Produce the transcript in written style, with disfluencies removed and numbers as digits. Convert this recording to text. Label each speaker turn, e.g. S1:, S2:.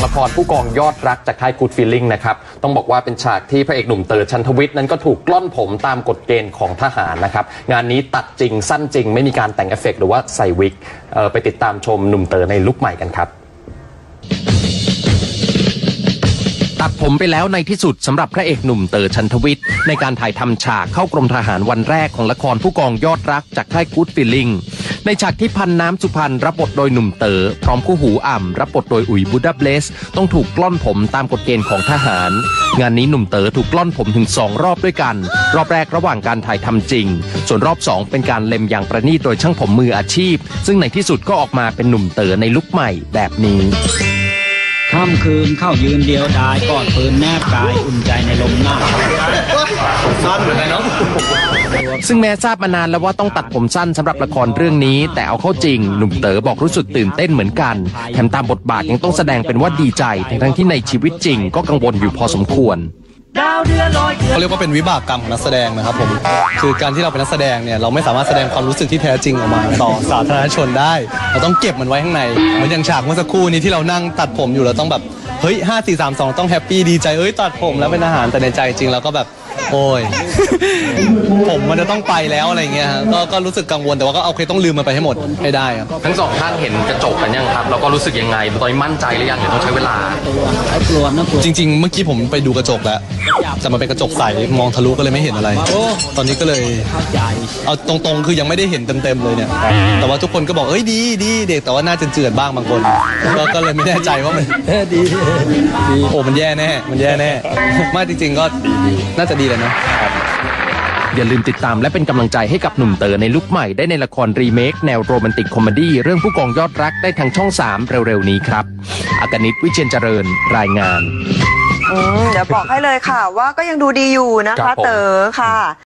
S1: ละครผู้กองยอดรักจากค่าย Good Feeling นะครับต้องบอกว่าเป็นฉากที่พระเอกหนุ่มเต๋อชันทวิทย์นั้นก็ถูกกล้อนผมตามกฎเกณฑ์ของทหารนะครับงานนี้ตัดจริงสั้นจริงไม่มีการแต่งเอฟเฟกต์หรือว่าใส่วิกไปติดตามชมหนุ่มเต๋อในลุคใหม่กันครับตัดผมไปแล้วในที่สุดสำหรับพระเอกหนุ่มเต๋อชันทวิทย์ในการถ่ายทำฉากเข้ากรมทหารวันแรกของละครผู้กองยอดรักจากค่าย Good Feeling ในฉากที่พันน้ำสุพรรณรับบทโดยหนุ่มเต๋อพร้อมคู่หูอ่ำรับบทโดยอุ๋ยบูดาเบสต้องถูกกล้อนผมตามกฎเกณฑ์ของทหารงานนี้หนุ่มเต๋อถูกกล้อนผมถึง2รอบด้วยกันรอบแรกระหว่างการถ่ายทำจริงส่วนรอบ2เป็นการเล็มอย่างประณีตโดยช่างผมมืออาชีพซึ่งในที่สุดก็ออกมาเป็นหนุ่มเต๋อในลุคใหม่แบบนี้
S2: ค่ำคืนเข้ายืนเดียวดายกอดปืนแนบกายอุ่นใจในลมหน้าสั้นเหมือนกันเนาะ
S1: ซึ่งแม้ทราบมานานแล้วว่าต้องตัดผมสั้นสำหรับละครเรื่องนี้แต่เอาเข้าจริงหนุ่มเต๋อบอกรู้สึกตื่นเต้นเหมือนกันแถมตามบทบาทยังต้องแสดงเป็นว่าดีใจทั้งที่ในชีวิตจริงก็กังวลอยู่พอสมควร
S3: เขาเรียกว่าเป็นวิบากกรรมของนักแสดงนะครับผมคือการที่เราเป็นนักแสดงเนี่ยเราไม่สามารถแสดงความรู้สึกที่แท้จริงออกมาต่อสาธารณชนได้เราต้องเก็บมันไว้ข้างในเหมือนอย่างฉากเมื่อสักครู่นี้ที่เรานั่งตัดผมอยู่เราต้องแบบเฮ้ย5 4 3 2ต้องแฮปปี้ดีใจตัดผมแล้วเป็นอาหารแต่ในใจจริงเราก็แบบโอ้ยผมมันจะต้องไปแล้วอะไรเงี้ยก็รู้สึกกังวลแต่ว่าก็โอเคต้องลืมมันไปให้หมดให้ได้ครับ
S1: ทั้งสองท่านเห็นกระจกกันยังครับเราก็รู้สึกยังไงตอนนี้มั่นใจหรือยังเดี๋ยวต้องใช้เวลา
S3: จริงๆเมื่อกี้ผมไปดูกระจกแล้วแต่มันเป็นกระจกใสมองทะลุก็เลยไม่เห็นอะไรตอนนี้ก็เลยเอาตรงๆคือยังไม่ได้เห็นเต็มๆเลยเนี่ยแต่ว่าทุกคนก็บอกเอ้ยดีเด็กแต่ว่าน่าจะเจือดบ้างบางคนก็เลยไม่แน่ใจว่ามันดีโอ้มันแย่แน่ไม่จริงๆก็น่าจะดีเลยนะ
S1: อย่าลืมติดตามและเป็นกำลังใจให้กับหนุ่มเต๋อในลุคใหม่ได้ในละครรีเมคแนวโรแมนติกคอมเมดี้เรื่องผู้กองยอดรักได้ทางช่อง3เร็วๆนี้ครับอากนิต วิเชียรเจริญรายงาน
S4: เดี๋ยวบอกให้เลยค่ะว่าก็ยังดูดีอยู่นะคะเต๋อค่ะ